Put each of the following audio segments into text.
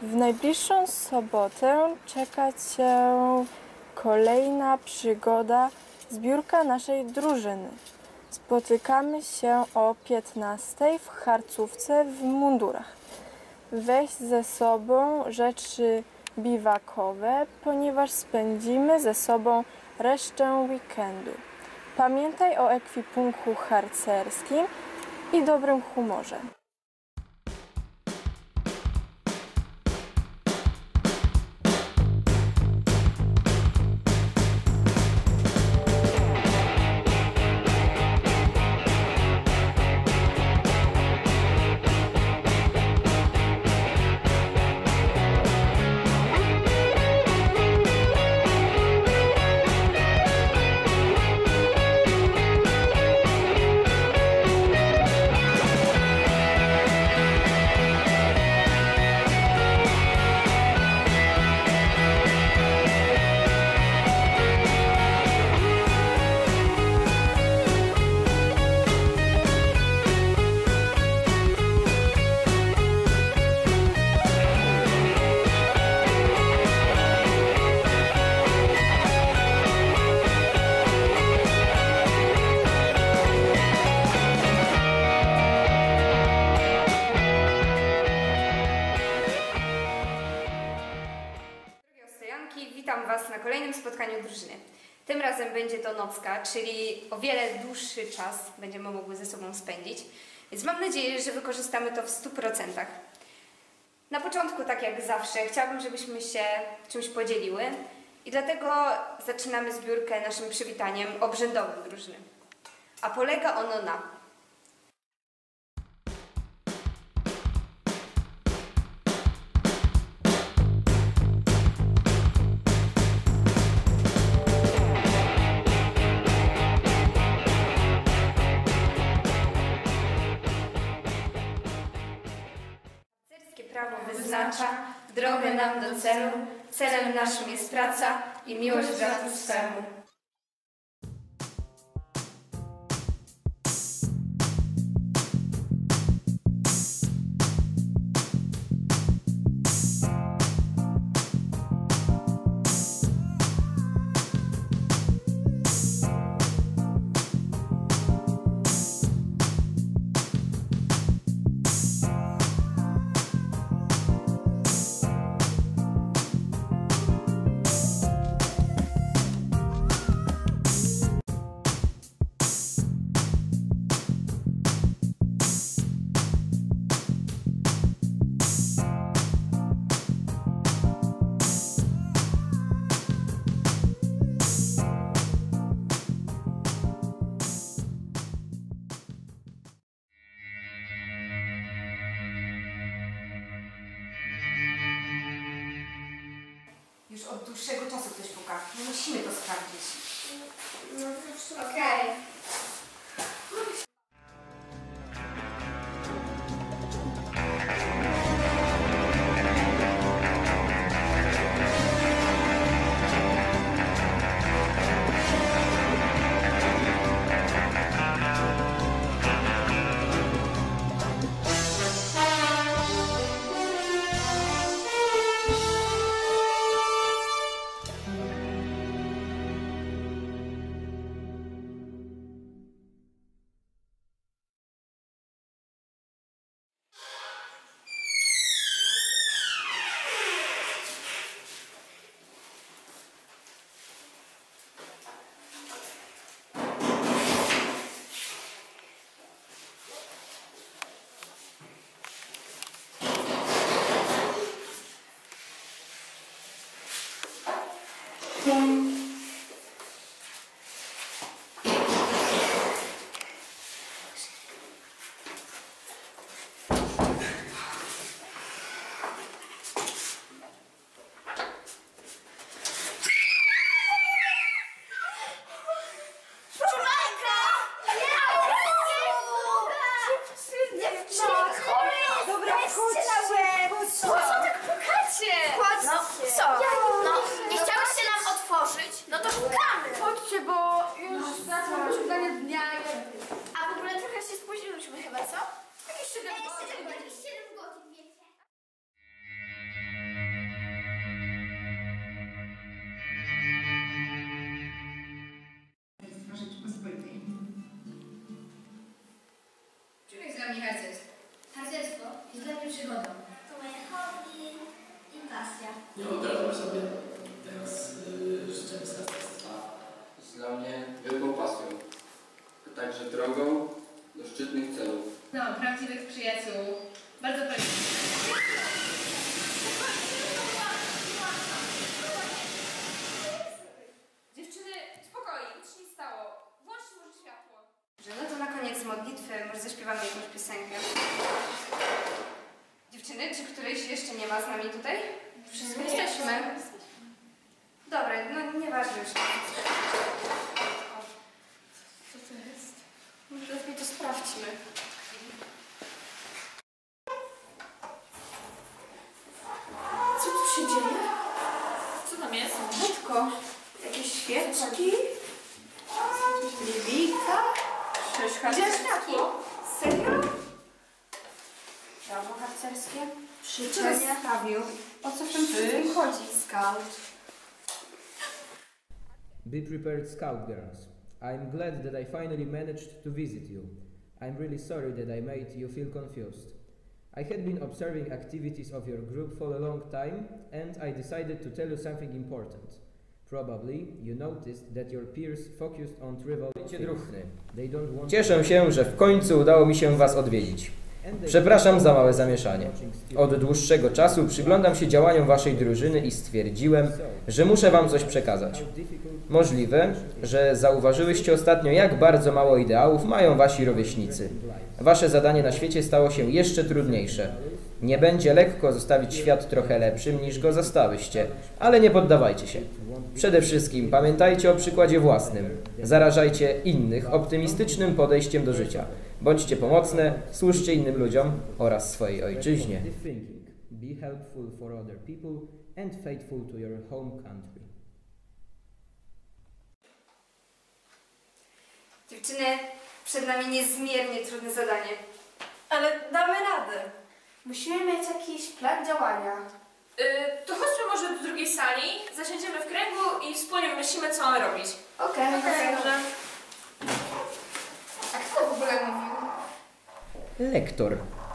W najbliższą sobotę czeka Cię kolejna przygoda, zbiórka naszej drużyny. Spotykamy się o 15:00 w Harcówce w mundurach. Weź ze sobą rzeczy biwakowe, ponieważ spędzimy ze sobą resztę weekendu. Pamiętaj o ekwipunku harcerskim i dobrym humorze. Witam Was na kolejnym spotkaniu drużyny. Tym razem będzie to nocka, czyli o wiele dłuższy czas będziemy mogły ze sobą spędzić, więc mam nadzieję, że wykorzystamy to w 100%. Na początku, tak jak zawsze, chciałabym, żebyśmy się czymś podzieliły i dlatego zaczynamy zbiórkę naszym przywitaniem obrzędowym drużyny. A polega ono na: prawo wyznacza drogę nam do celu, celem naszym jest praca i miłość bratu swemu. Już od dłuższego czasu ktoś puka. Musimy to sprawdzić. Okej. wielką pasją, a także drogą do szczytnych celów. No, prawdziwych przyjaciół. Bardzo proszę. Dziewczyny, spokojnie, nic się nie stało. Włączcie może światło. No to na koniec modlitwy może zaśpiewamy jakąś piosenkę. Dziewczyny, czy którejś jeszcze nie ma z nami tutaj? Wszyscy jesteśmy. Dobra, no nieważne już. Co to jest? Może lepiej to sprawdźmy. Co tu się dzieje? Co tam jest? Matko, jakieś świeczki? Liwika? Gdzie światło? Serio? Prawo harcerskie? Życzenie. O co w tym wszystkim chodzi? Scout. Be prepared, Scout girls. I'm glad that I finally managed to visit you. I'm really sorry that I made you feel confused. I had been observing activities of your group for a long time, and I decided to tell you something important. Probably you noticed that your peers focused on trivial things. They don't want. Cieszę się, że w końcu udało mi się was odwiedzić. Przepraszam za małe zamieszanie. Od dłuższego czasu przyglądam się działaniom waszej drużyny i stwierdziłem, że muszę wam coś przekazać. Możliwe, że zauważyłyście ostatnio, jak bardzo mało ideałów mają wasi rówieśnicy. Wasze zadanie na świecie stało się jeszcze trudniejsze. Nie będzie lekko zostawić świat trochę lepszym, niż go zastałyście, ale nie poddawajcie się. Przede wszystkim pamiętajcie o przykładzie własnym. Zarażajcie innych optymistycznym podejściem do życia. Bądźcie pomocne, służcie innym ludziom oraz swojej ojczyźnie. Be helpful for other people and faithful to your home country. Dziewczyny, przed nami niezmiernie trudne zadanie. Ale damy radę. Musimy mieć jakiś plan działania. To chodźmy może do drugiej sali, zasiądziemy w kręgu i wspólnie wymyślimy, co mamy robić. Okej, dobrze. A kto w ogóle mówił? Lektor.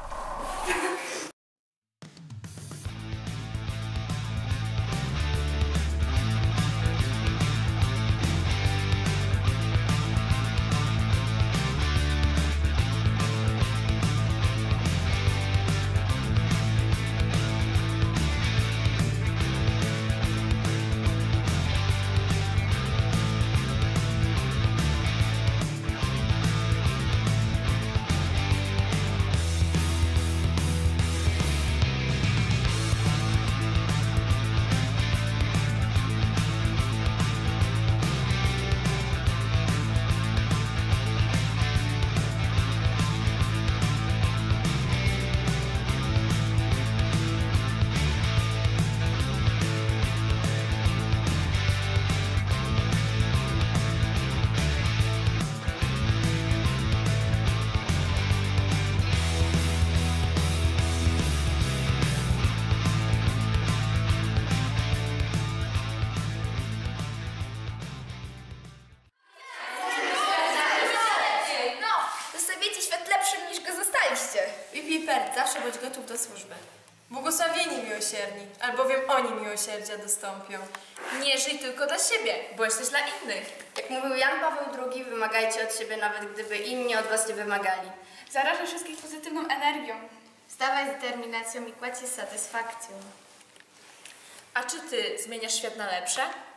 Piper, zawsze bądź gotów do służby. Błogosławieni miłosierni, albowiem oni miłosierdzia dostąpią. Nie żyj tylko dla siebie, bądź też dla innych. Jak mówił Jan Paweł II, wymagajcie od siebie, nawet gdyby inni od was nie wymagali. Zarażaj wszystkich pozytywną energią. Wstawaj z determinacją i kładź się z satysfakcją. A czy ty zmieniasz świat na lepsze?